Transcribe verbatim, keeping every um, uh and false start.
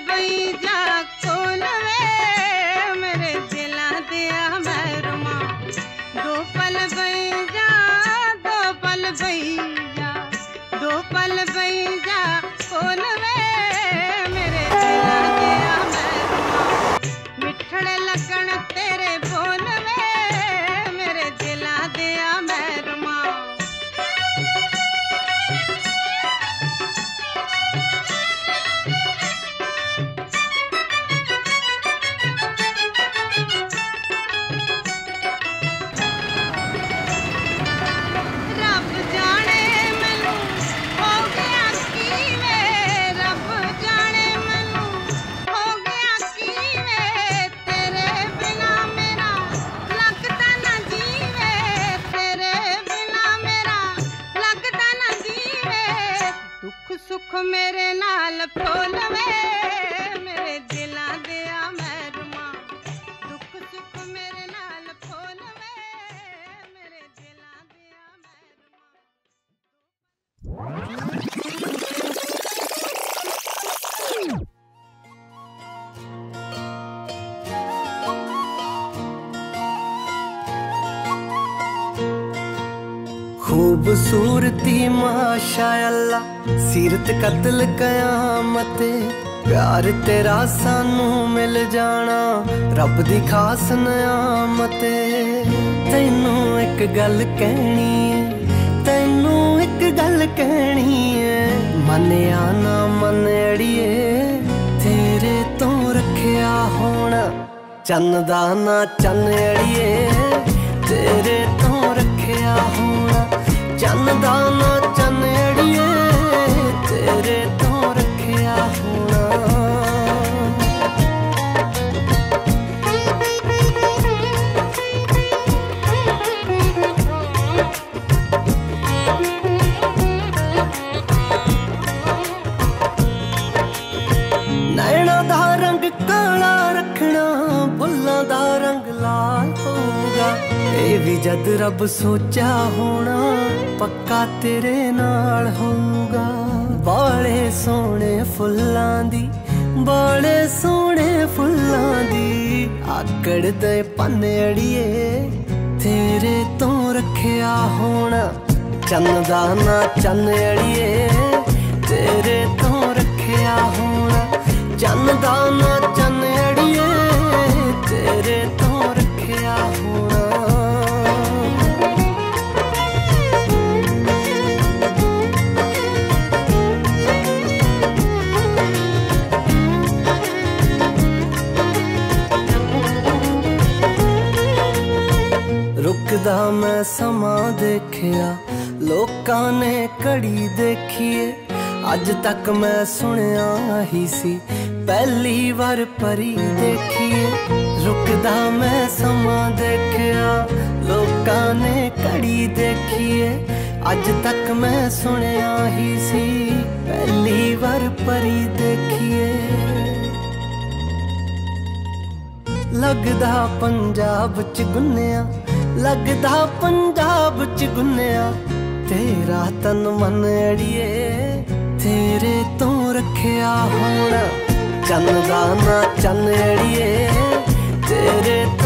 बई जा कोल वे मेरे दिला दिया मैरमा दो पल बई जा दो पल बई जा दो पल बई जा कोल वे मेरे दिला दिया मैरमा मिठड़े लगन तेरे बोल वे मेरे दिला दिया मैरमा सुख मेरे नाल फरोल वे मेरे दिला दिया मैरमा दुख सुख मेरे नाल फरोल वे मेरे दिला दिया खूबसूरती माशाअल्लाह सीरत कत्ल कयामत प्यार तेरा सानू मिल जाना रब दी खास नियामत तैनू एक गल कहनी है तैनू एक गल कहनी है मनिया ना मन अड़िए तेरे तो रखिया होना चन्न दा ना चन्न अड़िए तेरे तो रखिया होना चन्न दा ना चन्न अड़िए तेरे तो रखिया होना नैना दा रंग काला रखना बुल्लां दा रंग लाल होगा ये भी जद रब सोचा होना पक्का तेरे नाल होगा बाले सोने फुल्लां दी बाले सोने फुल्लां दी आकड़ दे पन्ने अड़िए तेरे तो रखिया होना चन्न दा ना चन्न अड़िए तेरे तो रखिया होना चन्न दा ना चन्न अड़िए तेरे तो रखिया होना रुकदा मैं समा देखिया लोकां ने घड़ी देखिए अज तक मैं सुनिया ही सी पहली बार परी देखिए रुकदा मैं समा देखिया लोकां ने घड़ी देखिए अज तक मैं सुनिया ही सी पहली बार परी देखिए लगदा पंजाब च गुन्निया लगदा पंजाब च गुन्निया तेरा तन मन अड़िए तेरे तो रखिया होना चन्न दा ना चन्न अड़िए तेरे